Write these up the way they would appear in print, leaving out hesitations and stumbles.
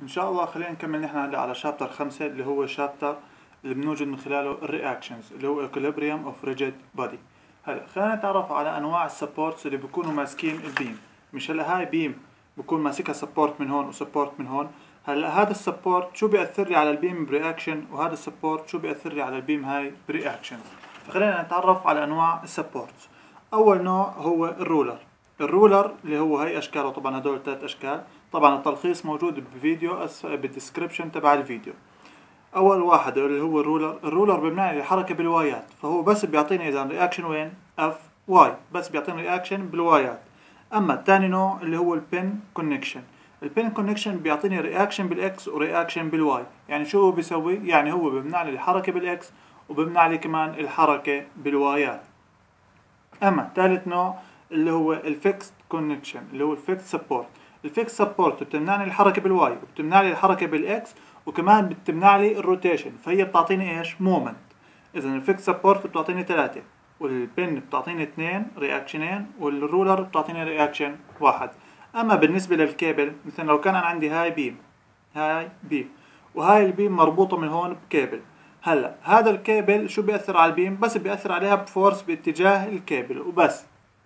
ان شاء الله خلينا نكمل نحن هلا على شابتر 5 اللي هو شابتر اللي بنوجد من خلاله الرياكشنز اللي هو equilibrium of rigid body. هلا خلينا نتعرف على انواع السبورتس اللي بيكونوا ماسكين البيم. مش هلا هاي بيم بكون ماسكها سبورت من هون وسبورت من هون. هلا هذا السبورت شو بيأثر لي على البيم برياكشن، وهذا السبورت شو بيأثر لي على البيم هاي برياكشنز. فخلينا نتعرف على انواع السبورتس. اول نوع هو الرولر. الرولر اللي هو هي اشكاله، طبعا هدول 3 اشكال. طبعا التلخيص موجود بفيديو بالدسكربشن تبع الفيديو. اول واحد اللي هو الرولر بيمنع لي الحركه بالوايات، فهو بس بيعطيني اذا رياكشن وين اف واي، بس بيعطيني رياكشن بالوايات. اما الثاني نوع اللي هو البن كونكشن. البن كونكشن بيعطيني رياكشن بالاكس ورياكشن بالواي. يعني شو هو بيسوي؟ يعني هو بيمنع لي الحركه بالاكس وبيمنع لي كمان الحركه بالوايات. اما ثالث نوع اللي هو الفيكس كونكشن اللي هو الفيكس سبورت. الفيكس سبورت بتمنعني الحركه بالواي وبتمنع لي الحركه بالاكس وكمان بتمنع لي الروتيشن، فهي بتعطيني ايش؟ مومنت. اذا الفيكس سبورت بتعطيني 3، والبن بتعطيني 2 رياكشنين، والرولر بتعطيني رياكشن 1. اما بالنسبه للكيبل، مثلا لو كان انا عندي هاي بيم وهاي البيم مربوطه من هون بكيبل. هلا هذا الكيبل شو بيأثر على البيم؟ بس بيأثر عليها بفورس باتجاه الكيبل وبس.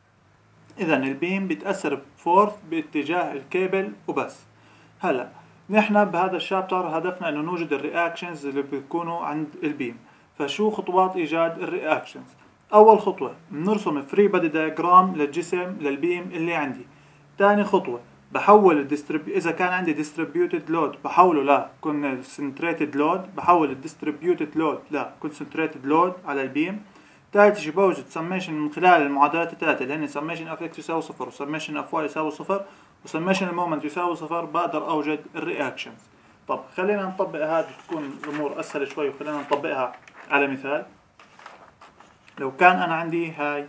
اذا البيم بيتأثر بفورس باتجاه الكيبل وبس. هلا نحن بهذا الشابتر هدفنا انه نوجد الرياكشنز اللي بيكونوا عند البيم. فشو خطوات ايجاد الرياكشنز؟ اول خطوة بنرسم فري بادي دايجرام للجسم للبيم اللي عندي. ثاني خطوة بحول اذا كان عندي distributed load بحوله ل concentrated load، بحول الديستريبيوتد لود ل concentrated load على البيم. ثالث شيء بوجد سميشن من خلال المعادلات الثلاثة اللي هن سميشن اف اكس يساوي 0 وسميشن اف واي يساوي 0 وسميشن المومنت يساوي 0، بقدر اوجد الرياكشنز. طب خلينا نطبق هذه تكون الامور اسهل شوي، وخلينا نطبقها على مثال. لو كان انا عندي هاي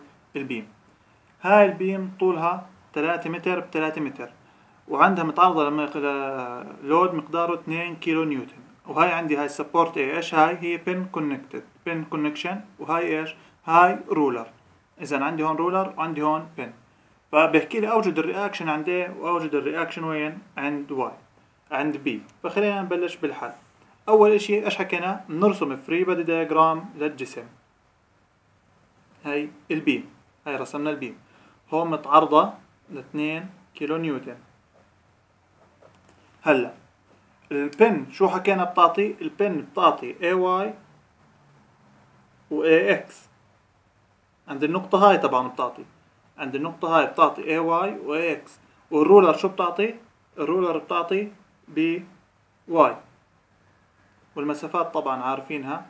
البيم طولها 3 متر ب 3 متر، وعندها متعرضة لود مقداره 2 كيلو نيوتن، وهاي عندي هاي سبورت ايش؟ هاي هي بن كونكشن، وهاي ايش؟ هاي رولر. اذا عندي هون رولر وعندي هون بن، فبحكي لي اوجد الرياكشن عند A واوجد الرياكشن وين؟ عند B. فخلينا نبلش بالحل. اول اشي ايش حكينا؟ بنرسم فري بادي دايجرام للجسم. هاي البيم، هاي رسمنا البيم هون متعرضة ل 2 كيلو نيوتن. هلا البن شو حكينا بتعطي؟ البن بتعطي AY و AX عند النقطة هاي. طبعا بتعطي عند النقطة هاي بتعطي AY و AX. والرولر شو بتعطي؟ الرولر بتعطي BY، والمسافات طبعا عارفينها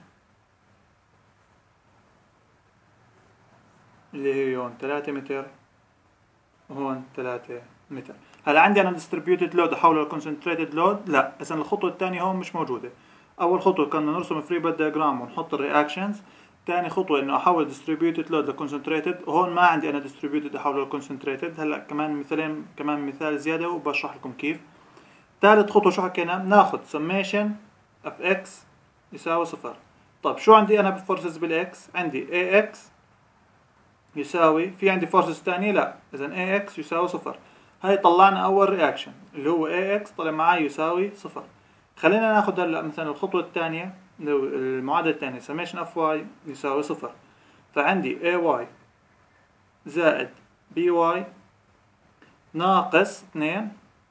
اللي هي هون 3 متر وهون 3 متر. هلا عندي انا distributed load احوله ل concentrated load؟ لا، اذا الخطوه الثانيه هون مش موجوده. اول خطوه كنا نرسم فري باد دياجرام ونحط الرياكشنز. ثاني خطوه انه احول distributed load ل concentrated، وهون ما عندي انا distributed احوله ل concentrated. هلا كمان مثال زياده وبشرح لكم كيف. ثالث خطوه شو حكينا؟ بناخذ summation of x يساوي 0. طيب شو عندي انا بالفورسز بالاكس؟ عندي ax يساوي، في عندي فورسز ثانيه؟ لا، اذا ax يساوي 0. هاي طلعنا اول رياكشن اللي هو AX طلع معي يساوي 0. خلينا ناخذ هلا مثلا الخطوه الثانيه، المعادله الثانيه summation of y يساوي 0. فعندي AY زائد BY ناقص 2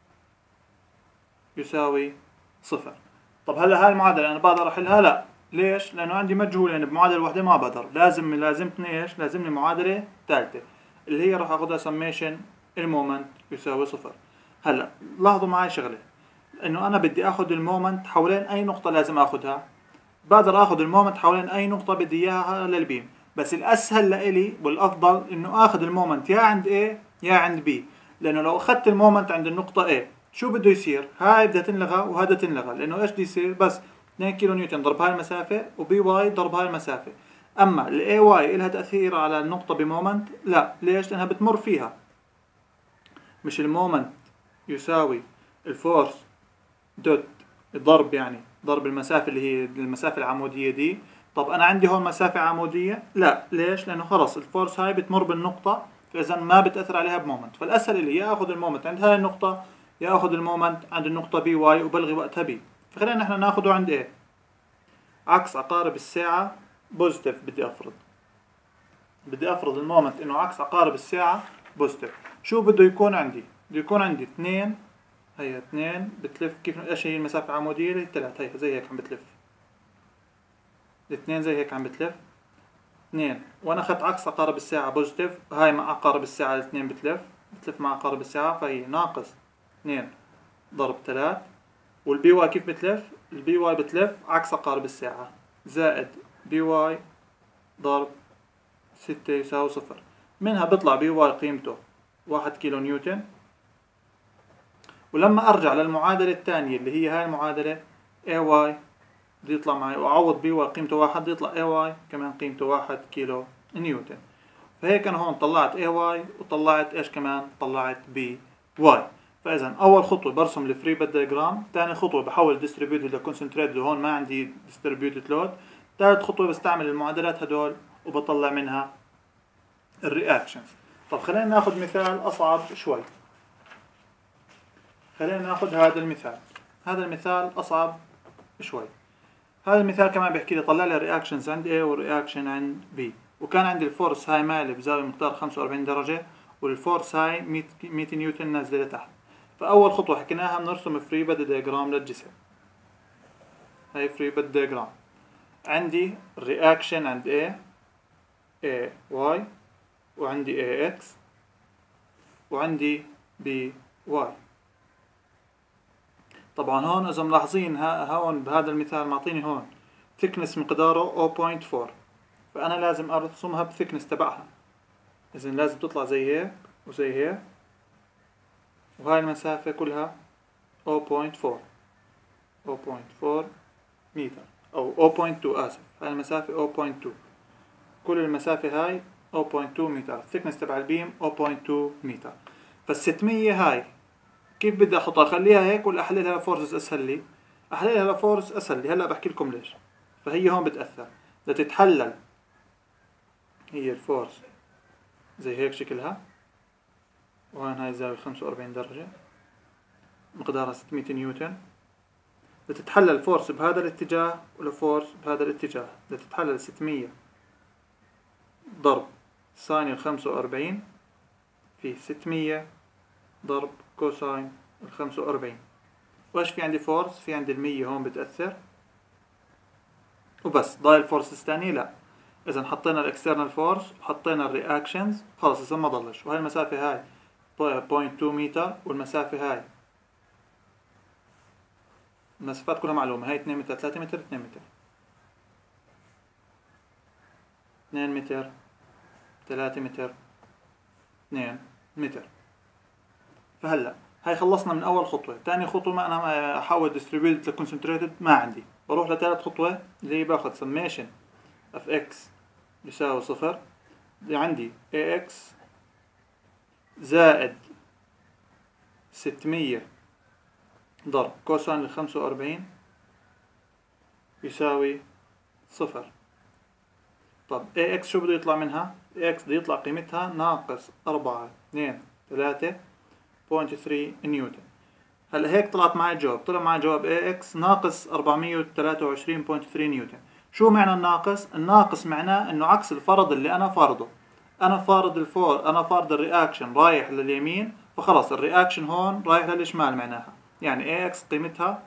يساوي 0. طب هلا هاي المعادله انا بقدر احلها؟ لا. ليش؟ لانه عندي مجهول، يعني بمعادله واحده ما بقدر، لازمني ايش؟ لازمني معادله ثالثه اللي هي راح اخذها summation المومنت يساوي 0. هلا لاحظوا معي شغله، انه انا بدي اخذ المومنت حوالين اي نقطه لازم اخذها. بقدر اخذ المومنت حوالين اي نقطه بدي اياها للبيم، بس الاسهل لإلي والافضل انه اخذ المومنت يا عند A يا عند B. لانه لو اخذت المومنت عند النقطه A شو بده يصير؟ هاي بدها تنلغى وهذا تنلغى، لانه ايش بده يصير؟ بس 2 كيلو نيوتن ضرب هاي المسافه وبي واي ضرب هاي المسافه. اما الاي واي لها تاثير على النقطه بمومنت؟ لا. ليش؟ لانها بتمر فيها. مش المومنت يساوي الفورس دوت ضرب، يعني ضرب المسافة اللي هي المسافة العمودية دي. طب أنا عندي هون مسافة عمودية؟ لا. ليش؟ لأنه خلص الفورس هاي بتمر بالنقطة، فإذا ما بتأثر عليها بمومنت. فالأسهل اللي يا أخذ المومنت عند هاي النقطة يا اخذ المومنت عند النقطة بي واي وبلغي وقتها بي. فخلينا نحن ناخده عند ايه؟ عكس عقارب الساعة بوزيتيف. بدي افرض المومنت انه عكس عقارب الساعة بوزيتيف. شو بده يكون عندي؟ بده يكون عندي 2، هي 2 بتلف. كيف ايش هي المسافة العمودية؟ هي 3، هي زي هيك عم بتلف. 2 زي هيك عم بتلف 2، وانا اخذت عكس عقارب الساعة بوزيتيف. هاي مع عقارب الساعة الاثنين بتلف مع عقارب الساعة، فهي ناقص 2 ضرب 3. والبي واي كيف بتلف؟ البي واي بتلف عكس عقارب الساعة، زائد بي واي ضرب 6 يساوي 0. منها بيطلع بي واي قيمته 1 كيلو نيوتن. ولما ارجع للمعادلة الثانية اللي هي هاي المعادلة اي واي بده يطلع معي، واعوض بي واي قيمته 1 بده يطلع اي واي كمان قيمته 1 كيلو نيوتن. فهيك انا هون طلعت اي واي وطلعت ايش كمان؟ طلعت بي واي. فاذا اول خطوه برسم الفري باد دايجرام، ثاني خطوه بحول ديستريبيوتد لكونسنتريتد وهون ما عندي ديستريبيوتد لود، ثالث خطوه بستعمل المعادلات هدول وبطلع منها الرياكشنز. طب خلينا ناخذ مثال اصعب شوي. خلينا ناخذ هذا المثال. هذا المثال اصعب شوي. هذا المثال كمان بيحكي لي طلع لي الرياكشنز عند A والرياكشن عند B، وكان عندي الفورس هاي مايله بزاوية مقدار 45 درجة، والفورس هاي 100 نيوتن نازلة لتحت. فأول خطوة حكيناها بنرسم فري بادي دياجرام للجسم. هاي فري بادي دياجرام. عندي الرياكشن عند A Y، وعندي A X، وعندي B Y. طبعا هون إذا ملاحظين هون بهذا المثال معطيني هون thickness مقداره 0.4، فأنا لازم أرسمها بثيكنس تبعها. إذا لازم تطلع زي هيك وزي هيك، وهاي المسافة كلها 0.4 متر أو 0.2 آسف، هاي المسافة 0.2. كل المسافة هاي 0.2 متر. الثيكنس تبع البيم 0.2 متر. فال600 هاي كيف بدي أحطها؟ أخليها هيك ولا أحللها لفورس أسهل لي؟ أحللها لفورس أسهل لي. هلأ بحكي لكم ليش. فهي هون بتأثر لتتحلل. هي الفورس زي هيك شكلها، وهون هاي زاوية 45 درجة مقدارها 600 نيوتن. بتتحلل فورس بهذا الاتجاه ولا بهذا الاتجاه. بتتحلل 600 ضرب ساين 45 في 600 ضرب كوساين 45. وايش في عندي فورس؟ في عندي 100 هون بتأثر وبس. ضايل الفورس الثانية لا. إذا حطينا الاكسترنال فورس وحطينا الرياكشنز خلص إذا ما ضلش. وهي المسافة هاي 0.2 متر، والمسافة هاي المسافات كلها معلومة. هاي 2 متر 3 متر 2 متر 2 متر 3 متر 2 متر. فهلا هاي خلصنا من أول خطوة. ثاني خطوة ما أنا أحول ديستريبيوتد لكونسنتريتد ما عندي، بروح لثالث خطوة اللي هي باخذ سميشن اف اكس يساوي 0. اللي عندي AX زائد 600 ضرب كوساين 45 يساوي 0. طب AX شو بده يطلع منها؟ AX بده يطلع قيمتها ناقص 4.2 نيوتن. هلا هيك طلعت معي جواب. طلع معي جواب AX ناقص 423.3 نيوتن. شو معنى الناقص؟ الناقص معناه انه عكس الفرض اللي انا فارضه. انا فارض الرياكشن رايح لليمين، فخلص الرياكشن هون رايح للشمال. معناها يعني AX قيمتها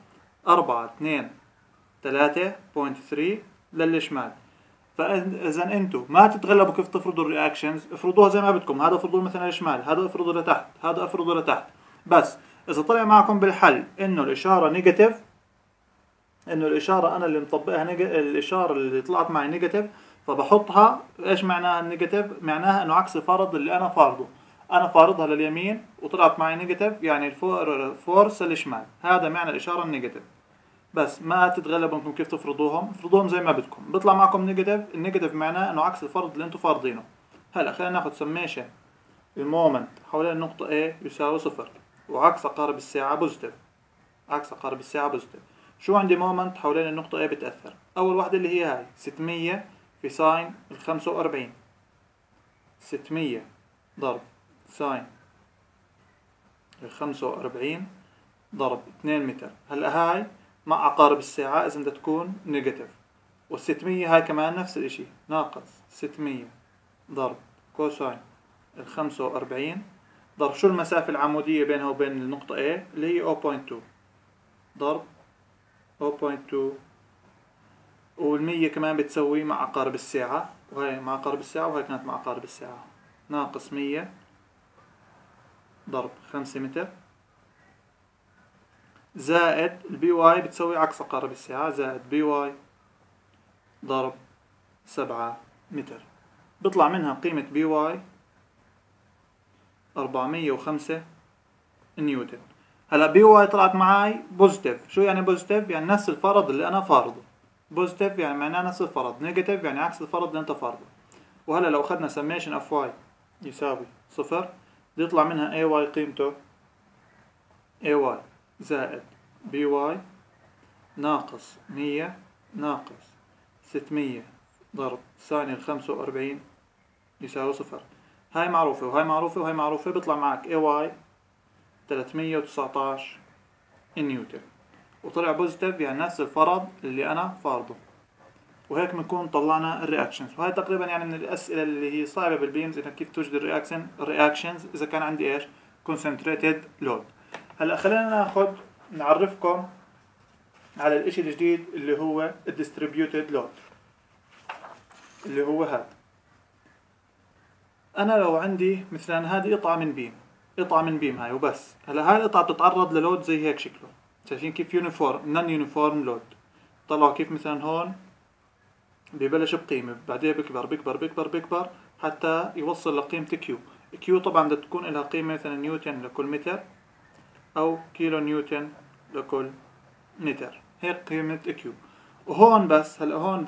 423.3 للشمال. فاذا انتم ما تتغلبوا كيف تفرضوا الرياكشنز، افرضوها زي ما بدكم. هذا افرضوه مثلا للشمال، هذا افرضه لتحت، هذا افرضه لتحت. بس اذا طلع معكم بالحل انه الاشاره نيجاتيف، انه الاشاره انا اللي مطبقها الاشاره اللي طلعت معي نيجاتيف، فبحطها. ايش معناها النيجاتيف؟ معناها انه عكس الفرض اللي انا فارضه. انا فارضها لليمين وطلعت معي نيجاتيف، يعني الفورس للشمال. هذا معنى الاشاره النيجاتيف. بس ما تتغلبوا انكم كيف تفرضوهم. افرضوهم زي ما بدكم. بيطلع معكم نيجاتيف. النيجاتيف معناه انه عكس الفرض اللي انتم فارضينه. هلا خلينا ناخذ سميشن المومنت حوالين النقطه A يساوي 0، وعكس عقارب الساعه بوزيتيف. عكس عقارب الساعه بوزيتيف. شو عندي مومنت حوالين النقطة A بتأثر؟ أول واحدة اللي هي هاي 600 في ساين 45. 600 ضرب ساين 45 ضرب 2 متر. هلا هاي مع عقارب الساعة إذا بدها تكون نيجاتيف. وال600 هاي كمان نفس الإشي، ناقص 600 ضرب كوساين 45 ضرب شو المسافة العمودية بينها وبين النقطة A اللي هي 0.2 ضرب 0.2 وال100 كمان بتسوي مع عقارب الساعة، وهي مع عقارب الساعة وهي كانت مع عقارب الساعة، ناقص 100 ضرب 5 متر زائد البي واي بتسوي عكس عقارب الساعة زائد بي واي ضرب 7 متر. بيطلع منها قيمة بي واي 405 نيوتن. هلا بي واي طلعت معي بوزيتيف. شو يعني بوزيتيف؟ يعني نفس الفرض اللي أنا فارضه. بوزيتيف يعني معناه نفس الفرض، نيجاتيف يعني عكس الفرض اللي أنت فارضه. وهلا لو أخذنا سميشن اوف واي يساوي 0 بده يطلع منها اي واي قيمته اي واي زائد بي واي ناقص 100 ناقص 600 ضرب ساين 45 يساوي 0. هاي معروفة وهاي معروفة وهاي معروفة، بيطلع معك اي واي 319 نيوتن، وطلع بوزيتيف يعني نفس الفرض اللي أنا فارضه. وهيك بنكون طلعنا الرياكشنز. وهي تقريبا يعني من الأسئلة اللي هي صعبة بالبيمز، إنك كيف توجد الرياكشنز إذا كان عندي إيش concentrated load. هلا خلينا ناخذ نعرفكم على الإشي الجديد اللي هو distributed load، اللي هو هذا. أنا لو عندي مثلا هذه قطعة من بيم هاي وبس. هلا هاي القطعة بتتعرض للود زي هيك شكله، شايفين كيف يونيفورم نون يونيفورم لود. طلعوا كيف مثلا هون ببلش بقيمة بعدين بكبر حتى يوصل لقيمة كيو. كيو طبعا بدها تكون لها قيمة مثلا نيوتن لكل متر أو كيلو نيوتن لكل متر، هيك قيمة كيو. وهون بس هلا هون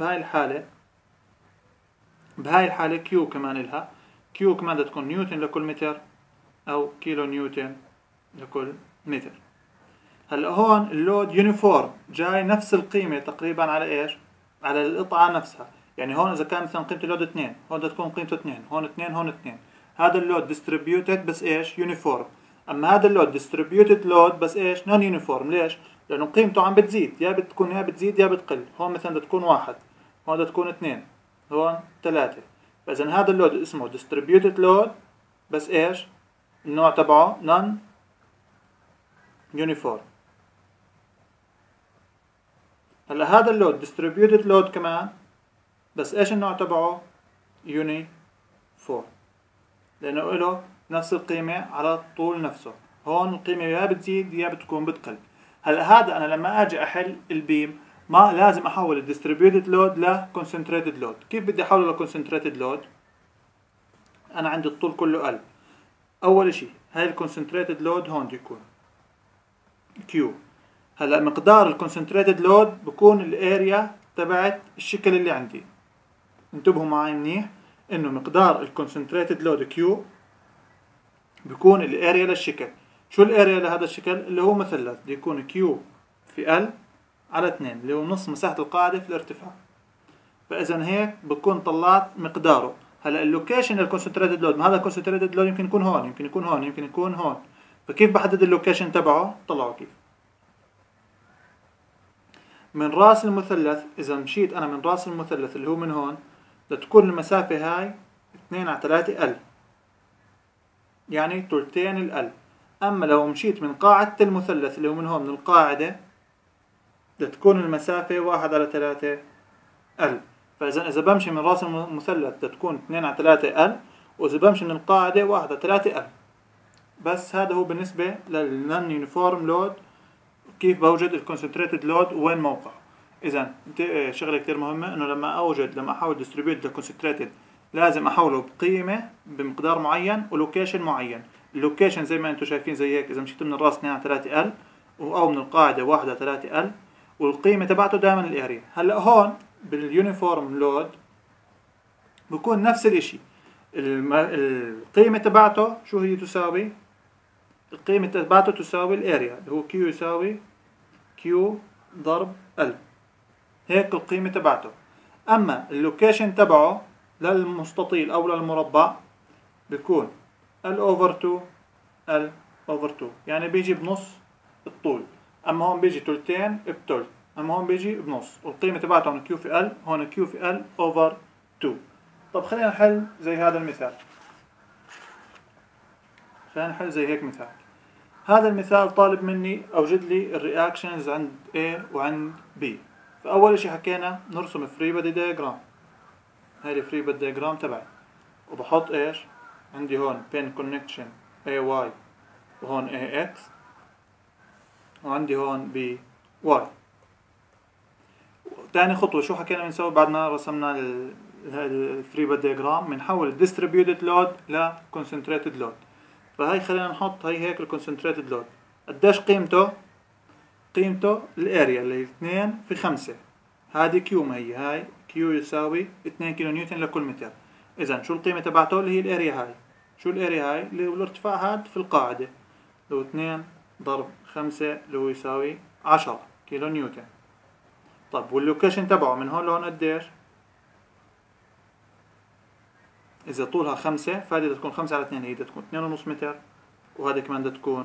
بهاي الحالة كيو كمان لها، كيو كمان بدها تكون نيوتن لكل متر أو كيلو نيوتن لكل متر. هلا هون اللود يونيفورم جاي نفس القيمة تقريبا على إيش؟ على القطعة نفسها. يعني هون إذا كان مثلا قيمة اللود 2 هون بدها تكون قيمته 2، هون 2 هون 2. هذا اللود ديستريبيوتد بس إيش؟ يونيفورم. أما هذا اللود ديستريبيوتد لود بس إيش؟ نون يونيفورم. ليش؟ لأنه قيمته عم بتزيد، يا بتكون يا بتزيد يا بتقل. هون مثلا بدها تكون 1، هون بدها تكون 2، هون 3. فإذا هذا اللود اسمه ديستريبيوتد لود بس إيش؟ النوع تبعه نون يونيفورم. هلا هذا اللود distributed load كمان بس ايش النوع تبعه؟ يونيفورم، لانه له نفس القيمة على الطول نفسه. هون القيمة يا بتزيد يا بتكون بتقل. هلا هذا انا لما اجي احل البيم ما لازم احول ال distributed load ل concentrated load. كيف بدي احوله ل concentrated load؟ انا عندي الطول كله L. اول اشي هاي ال concentrated load هون بده يكون Q. هلا مقدار الكونسنتريتد لود بكون الاريا تبعت الشكل اللي عندي. انتبهوا معي منيح انه مقدار الكونسنتريتد لود كيو بكون الاريا للشكل. شو الاريا لهذا الشكل؟ اللي هو مثلث بده يكون كيو في ال على 2 اللي هو نص مساحة القاعدة في الارتفاع. فاذا هيك بكون طلعت مقداره. هلا اللوكيشن للكونسنتريتد لود، ما هذا الكونسنتريتد لود يمكن يكون هون يمكن يكون هون يمكن يكون هون. فكيف بحدد اللوكيشن تبعه؟ طلعوا كيف. من راس المثلث، إذا مشيت أنا من راس المثلث اللي هو من هون لتكون المسافة هاي 2/3 ال، يعني تلتين ال. أما لو مشيت من قاعدة المثلث اللي هو من هون من القاعدة لتكون المسافة 1/3 ال. فإذا بمشي من راس المثلث لتكون 2/3 ال، وإذا بمشي من القاعدة 1/3 ال. بس هذا هو بالنسبة للنون يونيفورم لود، كيف بوجد الكونسنتريتد لود وين موقعه. اذا شغله كثير مهمه انه لما احول ديستريبيوت لكونسنتريتد لازم احوله بقيمه بمقدار معين ولوكيشن معين. اللوكيشن زي ما انتم شايفين زي هيك، اذا مشيت من الراس 2/3 ال او من القاعده 1/3 ال، والقيمه تبعته دائما الاريا. هلا هون باليونيفورم لود بكون نفس الاشي. القيمه تبعته شو هي تساوي؟ القيمة تبعته تساوي الاريا اللي هو كيو يساوي كيو ضرب ال، هيك القيمة تبعته. أما اللوكيشن تبعه للمستطيل أو للمربع بيكون ال over 2 ال over 2، يعني بيجي بنص الطول، اما هون بيجي تلتين بتلت، اما هون بيجي بنص، والقيمة تبعتهم كيو في ال هون كيو في ال اوفر 2. طب خلينا نحل زي هذا المثال. خلينا نحل زي هيك مثال. هذا المثال طالب مني اوجد لي الرياكشنز عند A وعند B. فاول اشي حكينا نرسم فري بادي دايجرام. هاي الفري بادي دايجرام تبعي، وبحط ايش؟ عندي هون بين كونكشن AY وهون AX، وعندي هون BY. تاني خطوة شو حكينا بنسوي بعد ما رسمنا الفري بادي دايجرام؟ بنحول الديستريبيوتد لود لكونسنتريتد لود. فهي خلينا نحط هي هيك الكونسنتريتد لود. قديش قيمته؟ قيمته الاريا اللي هي 2 في 5. هذه كيو، ما هي هاي كيو يساوي 2 كيلو نيوتن لكل متر. اذا شو القيمة تبعته اللي هي الاريا هاي؟ شو الاريا هاي؟ اللي هو الارتفاع هاد في القاعدة، لو 2 ضرب 5 اللي هو يساوي 10 كيلو نيوتن. طب واللوكيشن تبعه من هون لهون قديش؟ إذا طولها 5 فهذه بدها تكون 5 على 2، هي بدها تكون 2.5 متر، وهذه كمان بدها تكون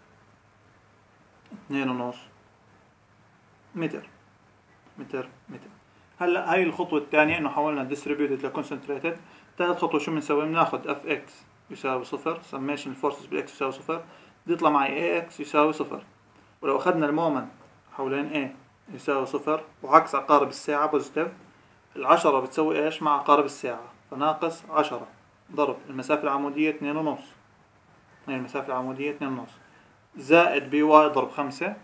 2.5 متر. متر. هلا هاي الخطوة الثانية انه حولنا distributed لconcentrated. ثالث خطوة شو بنسوي؟ بناخذ Fx يساوي 0، summation الفورسز بالx يساوي 0، بيطلع معي Ax يساوي 0. ولو اخذنا المومنت حوالين A يساوي 0 وعكس عقارب الساعة بوزيتيف، العشرة بتسوي ايش مع عقارب الساعة؟ فناقص 10 ضرب المسافة العمودية 2.5، هي المسافة العمودية 2.5 زائد بي واي ضرب 5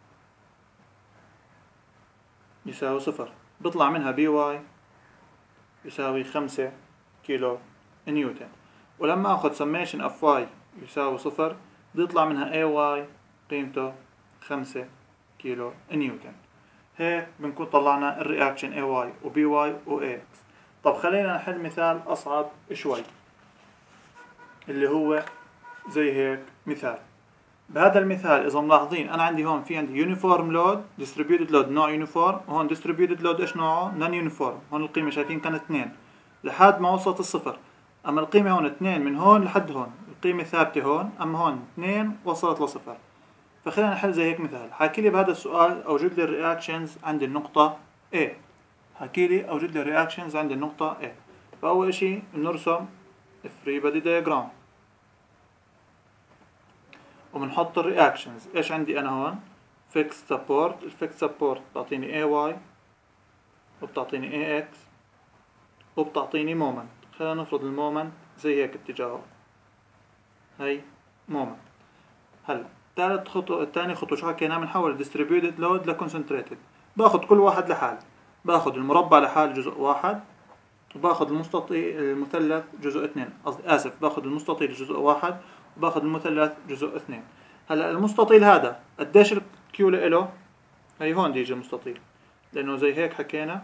يساوي 0. بيطلع منها بي واي يساوي 5 كيلو نيوتن. ولما اخذ سميشن اف واي يساوي 0 بيطلع منها اي واي قيمته 5 كيلو نيوتن. هيك بنكون طلعنا الرياكشن اي واي وبي واي واي اكس. طب خلينا نحل مثال اصعب شوي اللي هو زي هيك مثال. بهذا المثال اذا ملاحظين انا عندي هون في عندي يونيفورم لود، ديستريبيوتد لود نوع يونيفورم، وهون ديستريبيوتد لود ايش نوعه؟ نون يونيفورم. هون القيمه شايفين كانت 2 لحد ما وصلت الصفر، اما القيمه هون 2 من هون لحد هون، القيمه ثابته هون، اما هون 2 وصلت لصفر. فخلينا نحل زي هيك مثال. حاكي لي بهذا السؤال اوجد لي الرياكشنز عند النقطه A. حكي لي اوجد لي الرياكشنز عند النقطه A. فاول شيء بنرسم فري بادي دايجرام وبنحط الرياكشنز. ايش عندي انا هون؟ فيكس سبورت. الفيكس سبورت بتعطيني اي واي وبتعطيني اي اكس وبتعطيني مومنت. خلينا نفرض المومنت زي هيك اتجاهه، هي مومنت. هلا ثالث خطوه، ثاني خطوه شو حكينا؟ بنحول الديستريبيوتد لود لكونسنتريتد. باخذ كل واحد لحال، باخذ المربع لحال جزء واحد، وباخذ المستطيل المثلث جزء 2. قصدي اسف، باخذ المستطيل جزء واحد وباخذ المثلث جزء 2. هلا المستطيل هذا قديش الكيو له؟ هي هون دي يجي المستطيل، لانه زي هيك حكينا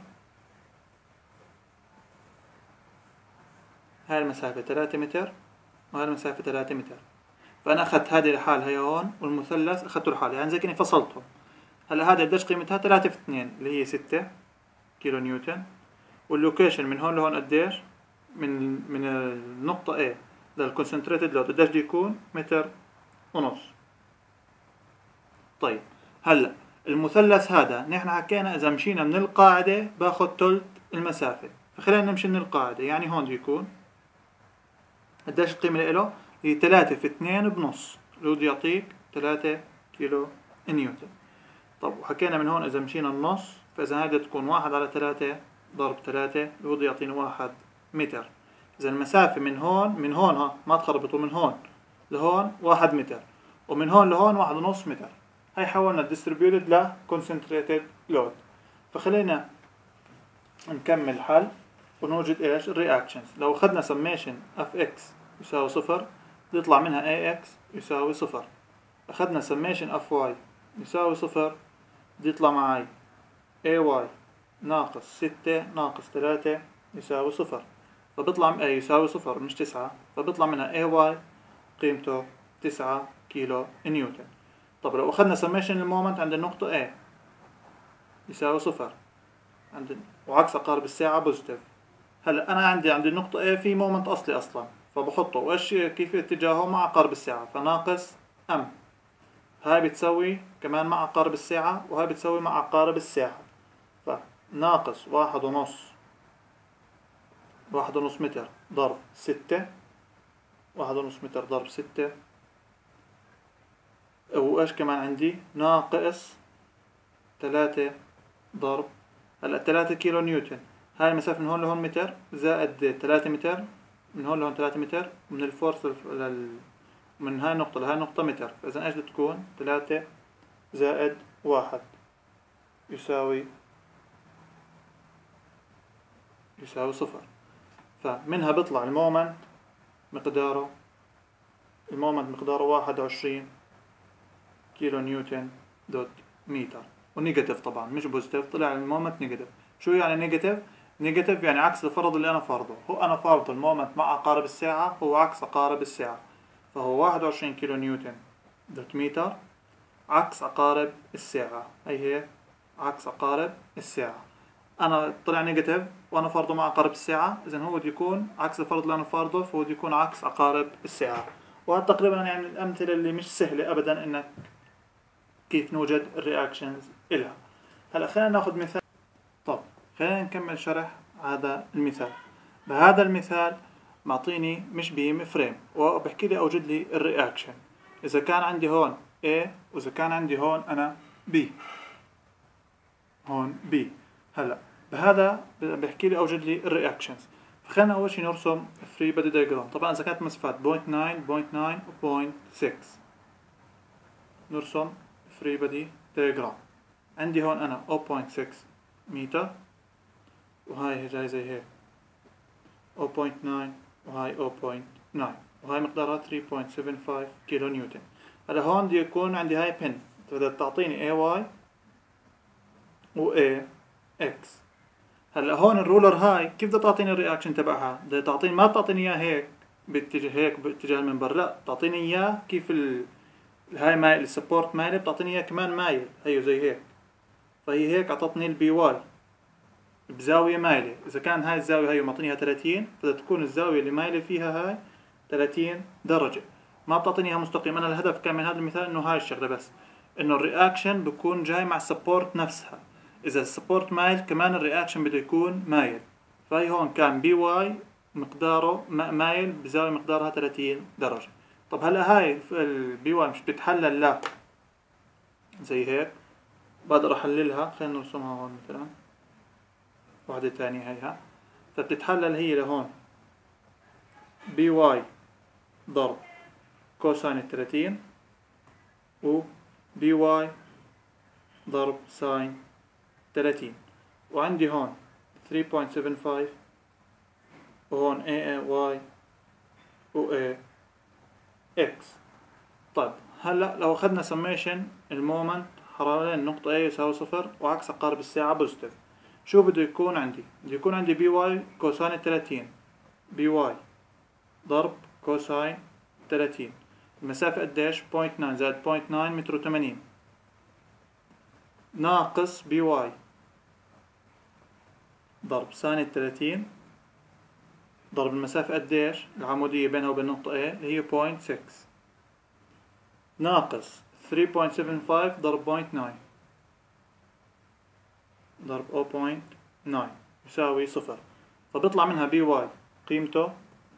هاي المسافة 3 متر وهاي المسافة 3 متر، فأنا أخذت هذه لحال هي هون، والمثلث أخذته لحال، يعني زي كأني فصلتهم. هلا هذا قديش قيمتها؟ 3 في 2 اللي هي 6 كيلو نيوتن. واللوكيشن من هون لهون قديش؟ من النقطة A للكونسنتريتد لود قديش بده يكون؟ متر ونص. طيب هلا المثلث هذا نحن حكينا إذا مشينا من القاعدة باخذ ثلث المسافة، فخلينا نمشي من القاعدة، يعني هون بده يكون قديش القيمة له؟ هي 3 في 2 بنص، اللي بده يعطيك 3 كيلو نيوتن. طب وحكينا من هون إذا مشينا النص، فإذا هذه تكون 1 على 3 ضرب 3 اللي بده يعطيني 1 متر. إذا المسافة من هون ها ما تخربطوا، من هون لهون 1 متر، ومن هون لهون 1.5 متر. هاي حولنا الديستريبيوتد ل concentrated load. فخلينا نكمل حل ونوجد ايش؟ الرياكشنز. لو اخذنا سميشن اف اكس يساوي 0 يطلع منها اي اكس يساوي 0. اخذنا سميشن اف واي يساوي 0 يطلع معي اي واي ناقص 6 ناقص 3 يساوي 0. فبيطلع يساوي 0 مش 9، فبيطلع منها اي واي قيمته 9 كيلو نيوتن. طب لو اخذنا سميشن المومنت عند النقطة A يساوي 0 وعكس عقارب الساعة بوزيتيف. هلا انا عند النقطة A في مومنت اصلي اصلا، فبحطه وايش كيف اتجاهه مع عقارب الساعة، فناقص ام. هاي بتسوي كمان مع عقارب الساعة، وهاي بتسوي مع عقارب الساعة. فناقص 1.5 متر ضرب 6، 1.5 متر ضرب 6، وإيش كمان عندي ناقص 3 ضرب، هلا 3 كيلو نيوتن. هاي المسافة من هون لهون متر، زائد 3 متر، من هون لهون 3 متر، من الفورس من هاي النقطة لهاي النقطة متر. فإذا إيش بدها تكون 3 زائد 1 يساوي 0. فمنها بيطلع المومنت مقداره 21 كيلو نيوتن دوت متر، ونيجاتيف طبعا مش بوزيتيف، طلع المومنت نيجاتيف. شو يعني نيجاتيف؟ نيجاتيف يعني عكس الفرض اللي أنا فرضه. هو أنا فرض المومنت مع عقارب الساعة هو عكس عقارب الساعة، فهو 21 كيلو نيوتن دوت متر عكس عقارب الساعة. هي عكس عقارب الساعة. أنا طلع نيجاتيف وأنا فرضه مع عقارب الساعة، إذن هو بده يكون عكس الفرض اللي أنا فرضه، فهو بده يكون عكس عقارب الساعة. وهذا تقريبا يعني الأمثلة اللي مش سهلة أبدا إنك كيف نوجد الرياكشنز إلها. هلا خلينا ناخذ مثال. طب خلينا نكمل شرح هذا المثال. بهذا المثال معطيني مش بيم فريم، وبحكي لي أوجد لي الرياكشن. إذا كان عندي هون A، وإذا كان عندي هون أنا B، هون B. هلا بهذا بحكي لي أوجد لي الرياكشنز. فخلينا أول شيء نرسم فري بادي دايجرام. طبعا إذا كانت مسافات 0.9 و 0.6 نرسم فري بادي دايجرام. عندي هون أنا 0.6 متر، وهاي جاي زي هيك 0.9، وهاي 0.9، وهاي مقدارها 3.75 كيلو نيوتن. هلا هون بدي يكون عندي هاي بن، بدها تعطيني AY و AX. هلا هون الرولر هاي كيف بدها تعطيني الرياكشن تبعها؟ بدها تعطيني، ما بتعطيني اياه هيك باتجاه المنبر، لا بتعطيني اياه كيف هاي مايل السبورت مايل، بتعطيني اياه كمان مايل، هيو زي هيك. فهي هيك اعطتني البي واي بزاوية مايلة. إذا كان هاي الزاوية هي معطينيها 30، بدها تكون الزاوية اللي مايلة فيها هاي 30 درجة. ما بتعطيني اياها مستقيم. أنا الهدف كان من هذا المثال إنه هاي الشغلة بس، إنه الرياكشن بكون جاي مع السبورت نفسها. إذا السبورت مايل كمان الرياكشن بده يكون مايل. فهي هون كان بي واي مقداره مايل بزاوية مقدارها 30 درجة. طب هلا هاي البي واي مش بتحلل لا زي هيك، بقدر أحللها. خلينا نرسمها هون مثلا واحدة تانية هيها. فبتتحلل هي لهون بي واي ضرب كوساين 30، و بي واي ضرب ساين 30، وعندي هون 3.75، وهون AY و AX. طيب هلا لو اخذنا سميشن المومنت حوالين نقطة A يساوي 0 وعكس عقارب الساعة بوزيتيف، شو بده يكون عندي؟ بده يكون عندي بي واي كوساين 30، بي واي ضرب كوساين 30، المسافة قديش؟ 0.9 زائد 0.9 متر و80، ناقص بي واي ضرب ساين 30 ضرب المسافة قديش العمودية بينها وبين نقطة A اللي هي 0.6، ناقص 3.75 ضرب 0.9 ضرب 0.9 يساوي 0. فبيطلع منها بي واي قيمته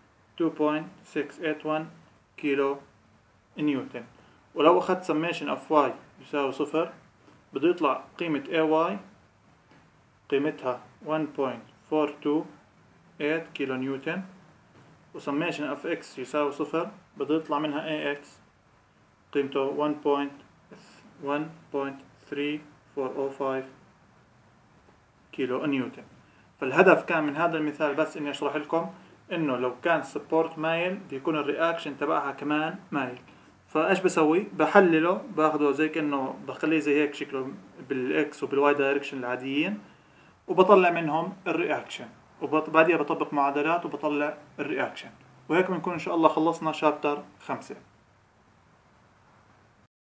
2.681 كيلو نيوتن. ولو أخذت سميشن اوف واي يساوي 0، بده يطلع قيمة AY قيمتها 1.428 كيلو نيوتن، وسميشن اوف X يساوي 0، بده يطلع منها AX قيمته 1.3405 كيلو نيوتن. فالهدف كان من هذا المثال بس اني اشرح لكم انه لو كان سبورت مايل بده يكون الرياكشن تبعها كمان مايل. فايش بسوي؟ بحلله، باخده زي كأنه بخليه زي هيك شكله بالاكس وبالواي دايركشن العاديين، وبطلع منهم الرياكشن، وبعديها بطبق معادلات وبطلع الرياكشن. وهيك بنكون ان شاء الله خلصنا شابتر 5.